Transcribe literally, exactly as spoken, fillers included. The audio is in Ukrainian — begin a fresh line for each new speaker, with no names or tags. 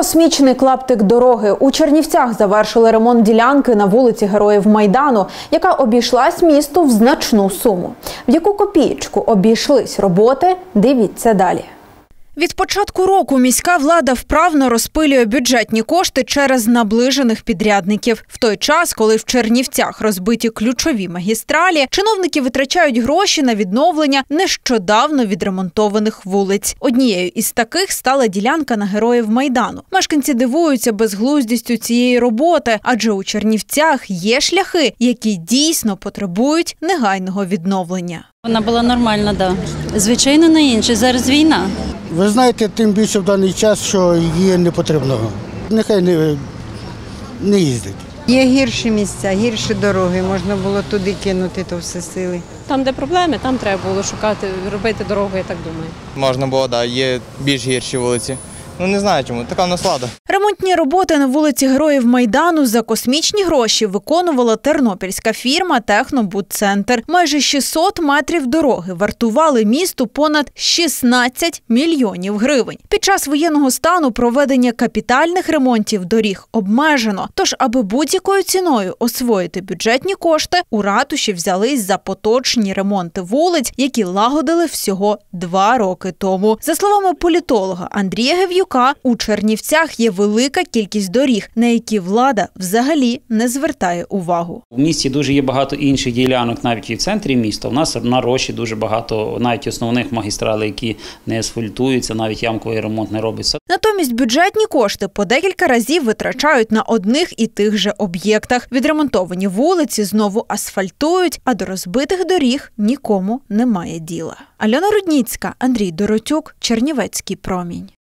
Космічний клаптик дороги. У Чернівцях завершили ремонт ділянки на вулиці Героїв Майдану, яка обійшлась місту в значну суму. В яку копієчку обійшлись роботи – дивіться далі. Від початку року міська влада вправно розпилює бюджетні кошти через наближених підрядників. В той час, коли в Чернівцях розбиті ключові магістралі, чиновники витрачають гроші на відновлення нещодавно відремонтованих вулиць. Однією із таких стала ділянка на Героїв Майдану. Мешканці дивуються безглуздістю цієї роботи, адже у Чернівцях є шляхи, які дійсно потребують негайного відновлення.
Вона була нормальна, так. Да. Звичайно, не інше. Зараз війна.
Ви знаєте, тим більше в даний час, що її не потрібно. Нехай не, не їздить.
Є гірші місця, гірші дороги. Можна було туди кинути то все сили.
Там, де проблеми, там треба було шукати, робити дорогу, я так думаю.
Можна було, так, є більш гірші вулиці. Ну, не знаю чому, така в нас влада.
Ремонтні роботи на вулиці Героїв Майдану за космічні гроші виконувала тернопільська фірма «Технобудцентр». Майже шістсот метрів дороги вартували місту понад шістнадцять мільйонів гривень. Під час воєнного стану проведення капітальних ремонтів доріг обмежено. Тож, аби будь-якою ціною освоїти бюджетні кошти, у ратуші взялись за поточні ремонти вулиць, які лагодили всього два роки тому. За словами політолога Андрія Гев'юка, у Чернівцях є велика кількість доріг, на які влада взагалі не звертає увагу.
У місті дуже є багато інших ділянок, навіть і в центрі міста. У нас на Роші дуже багато навіть основних магістралей, які не асфальтуються, навіть ямковий ремонт не робиться.
Натомість бюджетні кошти по декілька разів витрачають на одних і тих же об'єктах. Відремонтовані вулиці знову асфальтують, а до розбитих доріг нікому немає діла. Альона Рудніцька, Андрій Доротюк, Чернівецький промінь.